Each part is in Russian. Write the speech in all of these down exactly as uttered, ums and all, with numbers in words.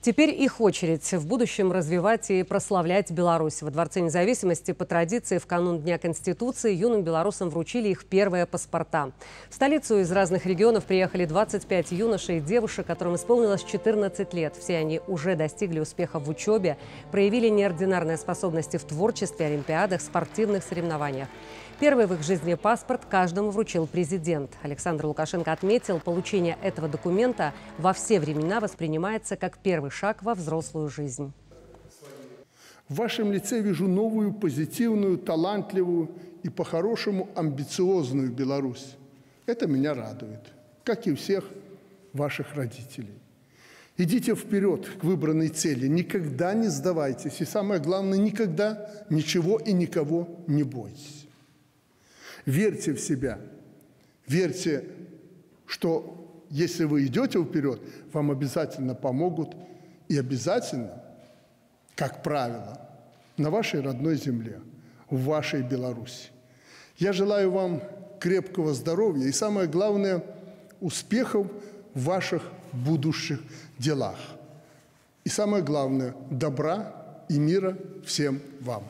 Теперь их очередь в будущем развивать и прославлять Беларусь. Во Дворце независимости по традиции в канун Дня Конституции юным белорусам вручили их первые паспорта. В столицу из разных регионов приехали двадцать пять юношей и девушек, которым исполнилось четырнадцать лет. Все они уже достигли успеха в учебе, проявили неординарные способности в творчестве, олимпиадах, спортивных соревнованиях. Первый в их жизни паспорт каждому вручил президент. Александр Лукашенко отметил, получение этого документа во все времена воспринимается как первый шаг во взрослую жизнь. В вашем лице вижу новую, позитивную, талантливую и по-хорошему амбициозную Беларусь. Это меня радует, как и всех ваших родителей. Идите вперед к выбранной цели, никогда не сдавайтесь и, самое главное, никогда ничего и никого не бойтесь. Верьте в себя, верьте, что если вы идете вперед, вам обязательно помогут и обязательно, как правило, на вашей родной земле, в вашей Беларуси. Я желаю вам крепкого здоровья и, самое главное, успехов в ваших будущих делах. И самое главное, добра и мира всем вам.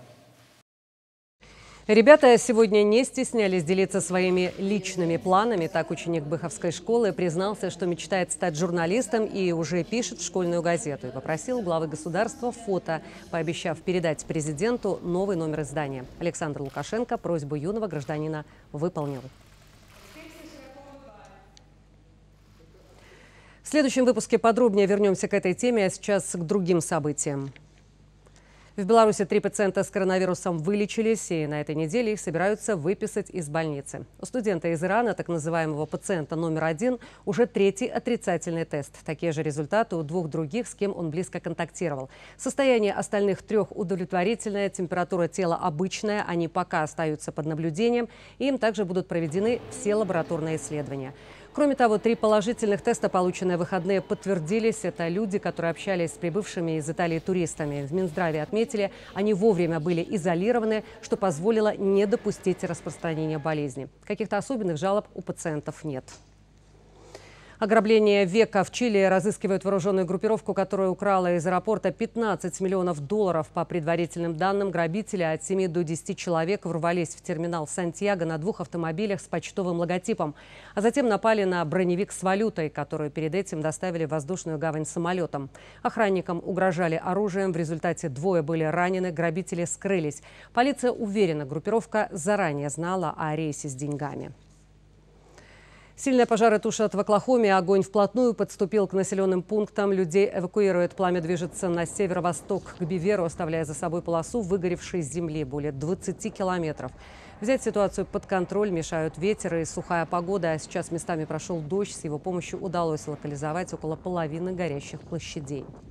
Ребята сегодня не стеснялись делиться своими личными планами. Так ученик Быховской школы признался, что мечтает стать журналистом и уже пишет в школьную газету. И попросил у главы государства фото, пообещав передать президенту новый номер издания. Александр Лукашенко просьбу юного гражданина выполнил. В следующем выпуске подробнее вернемся к этой теме, а сейчас к другим событиям. В Беларуси три пациента с коронавирусом вылечились, и на этой неделе их собираются выписать из больницы. У студента из Ирана, так называемого пациента номер один, уже третий отрицательный тест. Такие же результаты у двух других, с кем он близко контактировал. Состояние остальных трех удовлетворительное, температура тела обычная, они пока остаются под наблюдением, и им также будут проведены все лабораторные исследования. Кроме того, три положительных теста, полученные в выходные, подтвердились. Это люди, которые общались с прибывшими из Италии туристами. В Минздраве отметили, они вовремя были изолированы, что позволило не допустить распространения болезни. Каких-то особенных жалоб у пациентов нет. Ограбление века. В Чили разыскивают вооруженную группировку, которая украла из аэропорта пятнадцать миллионов долларов. По предварительным данным, грабители от семи до десяти человек ворвались в терминал Сантьяго на двух автомобилях с почтовым логотипом, а затем напали на броневик с валютой, которую перед этим доставили в воздушную гавань самолетом. Охранникам угрожали оружием. В результате двое были ранены, грабители скрылись. Полиция уверена, группировка заранее знала о рейсе с деньгами. Сильные пожары тушат в Оклахоме. Огонь вплотную подступил к населенным пунктам. Людей эвакуируют. Пламя движется на северо-восток к Биверу, оставляя за собой полосу выгоревшей земли более двадцати километров. Взять ситуацию под контроль мешают ветер и сухая погода. А сейчас местами прошел дождь. С его помощью удалось локализовать около половины горящих площадей.